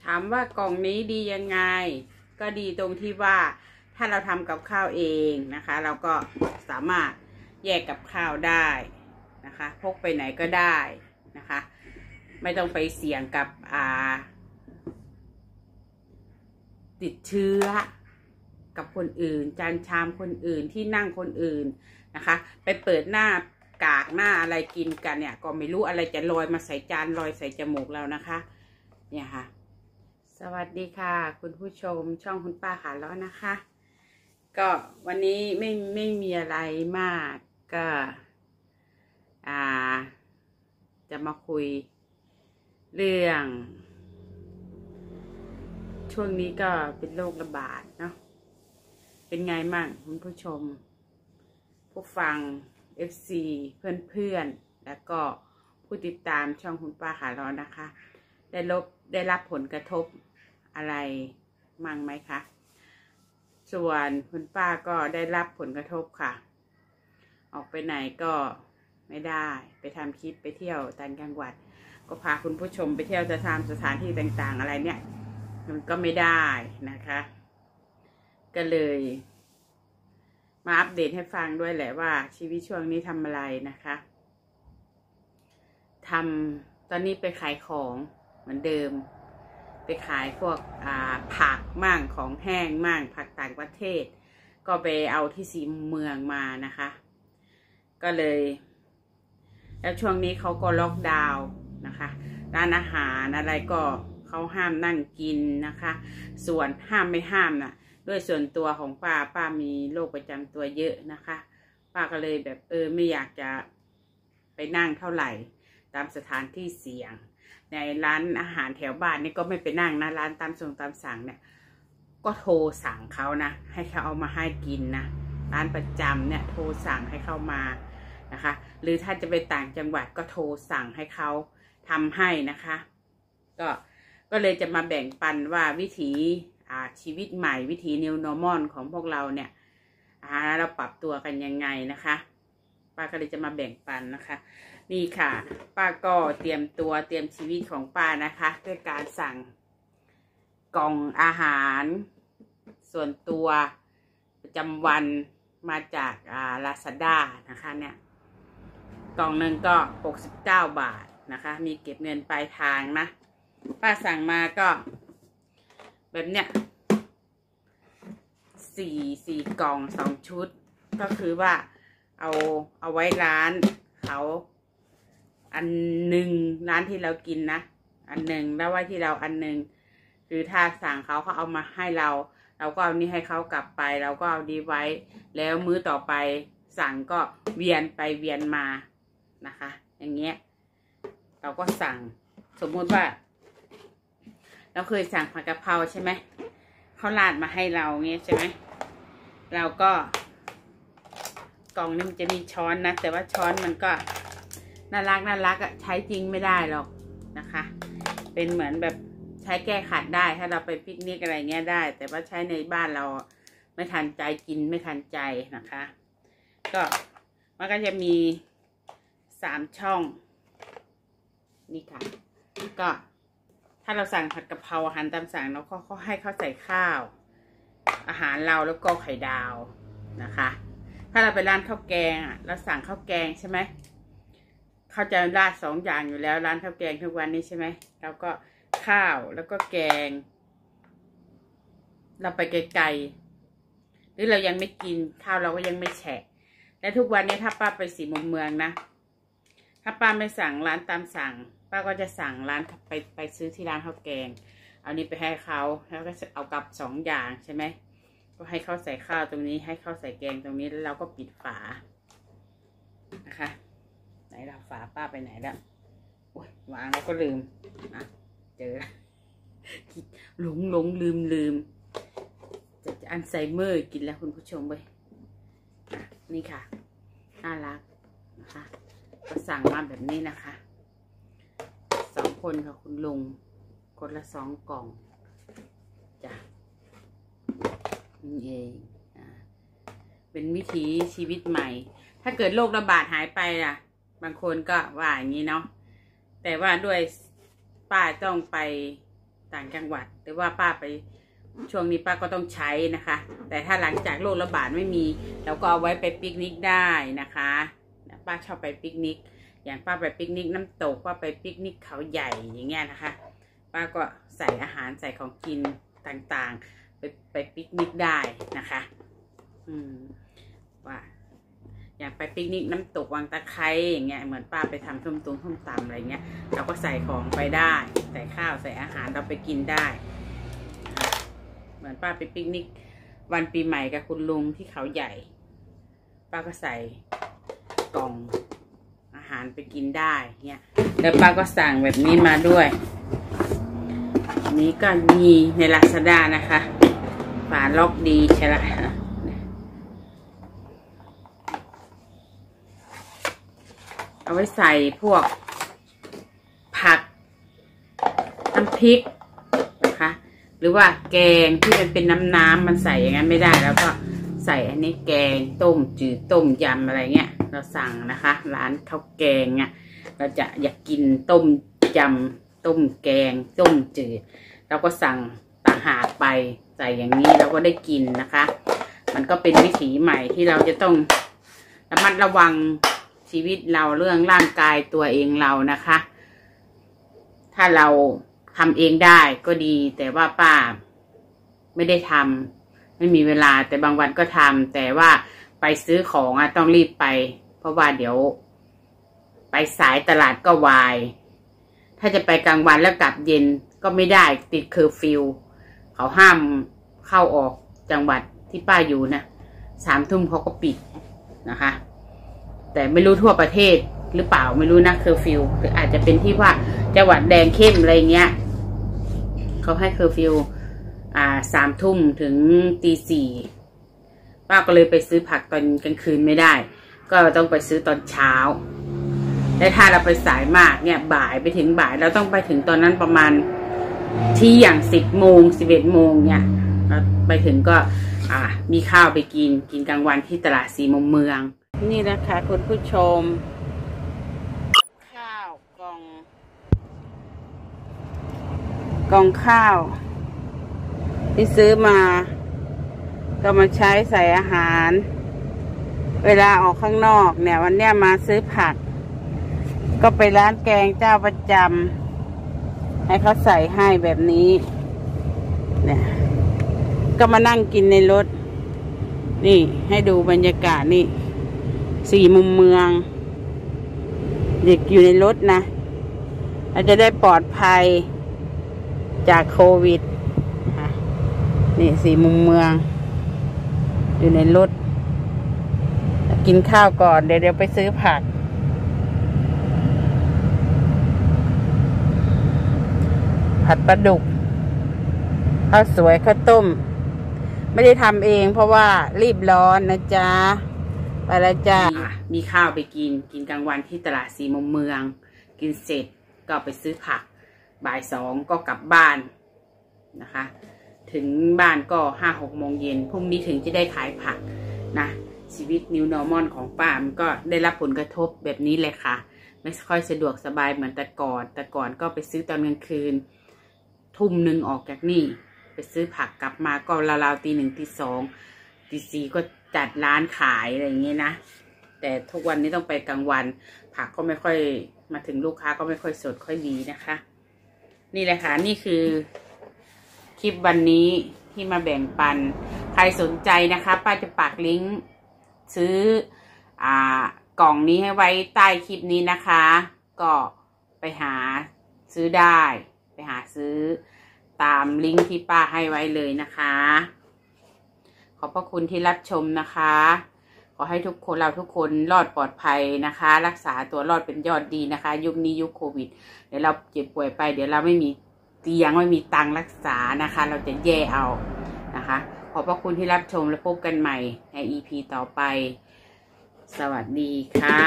ามว่ากล่องนี้ดียังไงก็ดีตรงที่ว่าถ้าเราทำกับข้าวเองนะคะเราก็สามารถแยกกับข้าวได้นะคะพกไปไหนก็ได้นะคะไม่ต้องไปเสี่ยงกับติดเชื้อกับคนอื่นจานชามคนอื่นที่นั่งคนอื่นนะคะไปเปิดหน้ากากหน้าอะไรกินกันเนี่ยก็ไม่รู้อะไรจะลอยมาใส่จานลอยใส่จมูกเรานะคะเนี่ยค่ะสวัสดีค่ะคุณผู้ชมช่องคุณป้าขาล้อนะคะก็วันนี้ไม่มีอะไรมากก็จะมาคุยเรื่องช่วงนี้ก็เป็นโรคระบาดเนาะเป็นไงมั่งคุณผู้ชมผู้ฟัง FC เพื่อนๆแล้วก็ผู้ติดตามช่องคุณป้าขาล้อนะคะได้รับผลกระทบอะไรมั่งไหมคะส่วนคุณป้าก็ได้รับผลกระทบค่ะออกไปไหนก็ไม่ได้ไปทำคลิปไปเที่ยวต่างจังหวัดก็พาคุณผู้ชมไปเที่ยวจะทำสถานที่ต่างๆอะไรเนี่ยมันก็ไม่ได้นะคะก็เลยมาอัปเดตให้ฟังด้วยแหละว่าชีวิตช่วงนี้ทำอะไรนะคะตอนนี้ไปขายของเหมือนเดิมไปขายพวกผักมั่งของแห้งมั่งผักต่างประเทศก็ไปเอาที่สีเมืองมานะคะก็เลยแล้วช่วงนี้เขาก็ล็อกดาวน์นะคะร้านอาหารอะไรก็เขาห้ามนั่งกินนะคะส่วนห้ามไม่ห้ามนะด้วยส่วนตัวของป้ามีโรคประจำตัวเยอะนะคะป้าก็เลยแบบไม่อยากจะไปนั่งเท่าไหร่ตามสถานที่เสี่ยงในร้านอาหารแถวบ้านนี่ก็ไม่ไปนั่งนะร้านตามสั่งเนี่ยก็โทรสั่งเขานะให้เขาเอามาให้กินนะร้านประจำเนี่ยโทรสั่งให้เข้ามานะคะหรือถ้าจะไปต่างจังหวัดก็โทรสั่งให้เขาทำให้นะคะก็เลยจะมาแบ่งปันว่าวิถีชีวิตใหม่วิถี New Normal ของพวกเราเนี่ยเราปรับตัวกันยังไงนะคะป้าก็เลยจะมาแบ่งปันนะคะนี่ค่ะป้าก็เตรียมชีวิตของป้านะคะด้วยการสั่งกล่องอาหารส่วนตัวประจำวันมาจากLazada นะคะเนี่ยกล่องหนึ่งก็69 บาทนะคะมีเก็บเงินปลายทางนะป้าสั่งมาก็แบบเนี้ยสี่กล่อง2 ชุดก็คือว่าเอาไว้ร้านเขาอันหนึ่งร้านที่เรากินนะอันหนึ่งแล้วไว้ที่เราอันหนึ่งคือถ้าสั่งเขาเอามาให้เราก็เอานี้ให้เขากลับไปเราก็เอาดีไว้แล้วมื้อต่อไปสั่งก็เวียนไปเวียนมานะคะอย่างเงี้ยเราก็สั่งสมมุติว่าเราเคยสั่งผัดกะเพราใช่ไหมเขาราดมาให้เราเงี้ยใช่ไหมเราก็กล่องนี้มันจะมีช้อนนะแต่ว่าช้อนมันก็น่ารักอะใช้จริงไม่ได้หรอกนะคะเป็นเหมือนแบบใช้แก้ขัดได้ถ้าเราไปปิกนิกอะไรเงี้ยได้แต่ว่าใช้ในบ้านเราไม่ทันใจกินไม่ทันใจนะคะก็มันก็จะมี3 ช่องนี่ค่ะก็ถ้าเราสั่งผัดกะเพราอาหารตามสั่งเราก็ให้เขาใส่ข้าวอาหารเราแล้วก็ไข่ดาวนะคะถ้าเราไปร้านข้าวแกงเราสั่งข้าวแกงใช่ไหมเขาจะราด2 อย่างอยู่แล้วร้านข้าวแกงทุกวันนี้ใช่ไหมเราก็ข้าวแล้วก็แกงเราไปไกลๆหรือเรายังไม่กินข้าวเราก็ยังไม่แฉะและทุกวันนี้ถ้าป้าไปสีมุมเมืองนะถ้าป้าไม่สั่งร้านตามสั่งป้าก็จะสั่งร้านไปซื้อที่ร้านข้าวแกงเอานี้ไปให้เขาแล้วก็เอากลับ2 อย่างใช่ไหมก็ให้เขาใส่ข้าวตรงนี้ให้เขาใส่แกงตรงนี้แล้วเราก็ปิดฝานะคะไหนเราฝาป้าไปไหนแล้วโอ้ยวางแล้วก็ลืมเจอหลงลืมจะอัลไซเมอร์กินแล้วคุณผู้ชมเว้ยนี่ค่ะน่ารักนะคะก็สั่งมาแบบนี้นะคะ2 คนค่ะคุณลุงคนละ2 กล่องจ้ะนี่เองเป็นวิถีชีวิตใหม่ถ้าเกิดโรคระบาดหายไปล่ะบางคนก็ว่าอย่างนี้เนาะแต่ว่าด้วยป้าต้องไปต่างจังหวัดหรือว่าป้าไปช่วงนี้ป้าก็ต้องใช้นะคะ แต่ถ้าหลังจากโรคระบาดไม่มีเราก็เอาไว้ไปปิกนิกได้นะคะป้าชอบไปปิกนิกอย่างป้าไปปิกนิกน้ำตกป้าไปปิกนิกเขาใหญ่อย่างเงี้ยนะคะป้าก็ใส่อาหารใส่ของกินต่างๆไปปิกนิกได้นะคะว่าอย่างไปปิกนิกน้ำตกวังตะไคร้อย่างเงี้ยเหมือนป้าไปทำส้มตำอะไรเงี้ยเราก็ใส่ของไปได้ใส่ข้าวใส่อาหารเราไปกินได้เหมือนป้าไปปิกนิกวันปีใหม่กับคุณลุงที่เขาใหญ่ป้าก็ใส่กล่องอาหารไปกินได้เนี่ยแล้วป้าก็สั่งแบบนี้มาด้วยนี้ก็มีใน Lazada นะคะฝาล็อกดีใช่ละเอาไว้ใส่พวกผักน้ำพริกนะคะหรือว่าแกงที่มันเป็นน้ำมันใส่อย่างนั้นไม่ได้แล้วก็ใส่อันนี้แกงต้มจืดต้มยำอะไรเงี้ยเราสั่งนะคะร้านข้าวแกงเนี่ยเราจะอยากกินต้มยำต้มแกงต้มจืดเราก็สั่งต่างหากไปใส่อย่างนี้เราก็ได้กินนะคะมันก็เป็นวิถีใหม่ที่เราจะต้องระมัดระวังชีวิตเราเรื่องร่างกายตัวเองเรานะคะถ้าเราทำเองได้ก็ดีแต่ว่าป้าไม่ได้ทำไม่มีเวลาแต่บางวันก็ทำแต่ว่าไปซื้อของต้องรีบไปเพราะว่าเดี๋ยวไปสายตลาดก็วายถ้าจะไปกลางวันแล้วกลับเย็นก็ไม่ได้ติดเคอร์ฟิวเขาห้ามเข้าออกจังหวัดที่ป้าอยู่นะ3 ทุ่มเขาก็ปิดนะคะแต่ไม่รู้ทั่วประเทศหรือเปล่าไม่รู้นะเคอร์ฟิวหรืออาจจะเป็นที่ว่าจังหวัดแดงเข้มอะไรเงี้ยเขาให้เคอร์ฟิว3 ทุ่มถึงตี 4ป้าก็เลยไปซื้อผักตอนกลางคืนไม่ได้ก็ต้องไปซื้อตอนเช้าและถ้าเราไปสายมากเนี่ยบ่ายไปถึงบ่ายเราต้องไปถึงตอนนั้นประมาณที่อย่าง10 โมง 11 โมงเนี่ยไปถึงก็มีข้าวไปกินกลางวันที่ตลาด4 มุมเมืองนี่นะคะคุณผู้ชมข้าวกล่องข้าวที่ซื้อมาก็มาใช้ใส่อาหารเวลาออกข้างนอกเนี่ยวันเนี้ยมาซื้อผักก็ไปร้านแกงเจ้าประจำให้เขาใส่ให้แบบนี้เนี่ยก็มานั่งกินในรถนี่ให้ดูบรรยากาศนี่4 มุมเมืองเด็กอยู่ในรถนะเราจะได้ปลอดภัยจากโควิดนี่4 มุมเมืองอยู่ในรถกินข้าวก่อนเดี๋ยวไปซื้อผักผัดปลาดุกข้าวสวยข้าวต้มไม่ได้ทำเองเพราะว่ารีบร้อนนะจ๊ะไปแล้วจ้ามีข้าวไปกินกลางวันที่ตลาด4 มุมเมืองกินเสร็จก็ไปซื้อผักบ่าย 2ก็กลับบ้านนะคะถึงบ้านก็5-6 โมงเย็นพรุ่งนี้ถึงจะได้ขายผักนะชีวิต New Normal ของป้ามันก็ได้รับผลกระทบแบบนี้เลยค่ะไม่ค่อยสะดวกสบายเหมือนแต่ก่อนก็ไปซื้อตอนกลางคืนทุ่มหนึ่งออกจากนี่ไปซื้อผักกลับมาก็ราวๆตี 1 ตี 2 ตี 4ก็จัดร้านขายอะไรอย่างเงี้ยนะแต่ทุกวันนี้ต้องไปกลางวันผักก็ไม่ค่อยมาถึงลูกค้าก็ไม่ค่อยสดค่อยดีนะคะนี่แหละค่ะนี่คือคลิปวันนี้ที่มาแบ่งปันใครสนใจนะคะป้าจะปักลิงก์ซื้อกล่องนี้ให้ไว้ใต้คลิปนี้นะคะก็ไปหาซื้อได้ไปหาซื้อตามลิงก์ที่ป้าให้ไว้เลยนะคะขอบพระคุณที่รับชมนะคะขอให้ทุกคนเราทุกคนรอดปลอดภัยนะคะรักษาตัวรอดเป็นยอดดีนะคะยุคนี้ยุคโควิดเดี๋ยวเราเจ็บป่วยไปเดี๋ยวเราไม่มีเตียงไม่มีตังค์รักษานะคะเราจะแย่เอานะคะขอบพระคุณที่รับชมและพบกันใหม่ใน EP ต่อไปสวัสดีค่ะ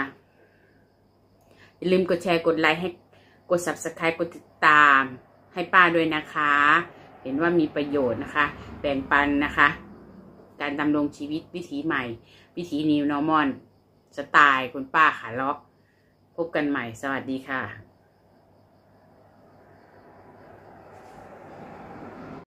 อย่าลืมกดแชร์กดไลค์ให้กด Subscribe กดติดตามให้ป้าด้วยนะคะเห็นว่ามีประโยชน์นะคะแบ่งปันนะคะการดำรงชีวิตวิถีใหม่วิถี New Normal สไตล์คุณป้าขาเลาะพบกันใหม่สวัสดีค่ะ